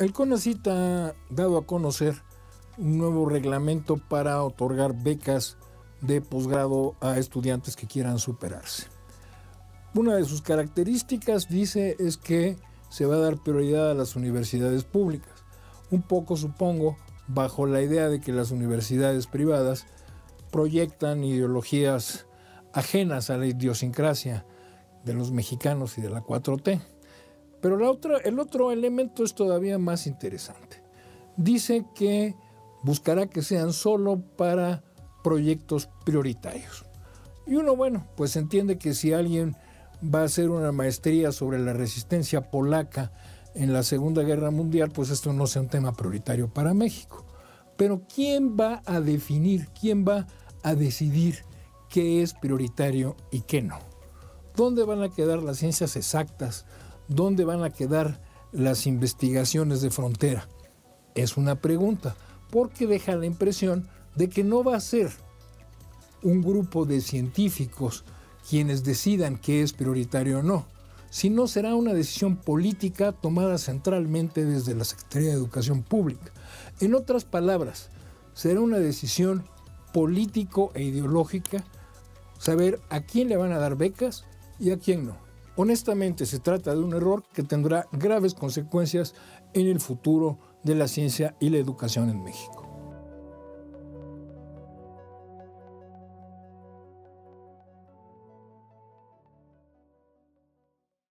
El CONACYT ha dado a conocer un nuevo reglamento para otorgar becas de posgrado a estudiantes que quieran superarse. Una de sus características, dice, es que se va a dar prioridad a las universidades públicas. Un poco, supongo, bajo la idea de que las universidades privadas proyectan ideologías ajenas a la idiosincrasia de los mexicanos y de la 4T. Pero el otro elemento es todavía más interesante. Dice que buscará que sean solo para proyectos prioritarios. Y uno, bueno, pues entiende que si alguien va a hacer una maestría sobre la resistencia polaca en la Segunda Guerra Mundial, pues esto no sea un tema prioritario para México. Pero ¿quién va a definir, quién va a decidir qué es prioritario y qué no? ¿Dónde van a quedar las ciencias exactas? ¿Dónde van a quedar las investigaciones de frontera? Es una pregunta, porque deja la impresión de que no va a ser un grupo de científicos quienes decidan qué es prioritario o no, sino será una decisión política tomada centralmente desde la Secretaría de Educación Pública. En otras palabras, será una decisión político e ideológica saber a quién le van a dar becas y a quién no. Honestamente, se trata de un error que tendrá graves consecuencias en el futuro de la ciencia y la educación en México.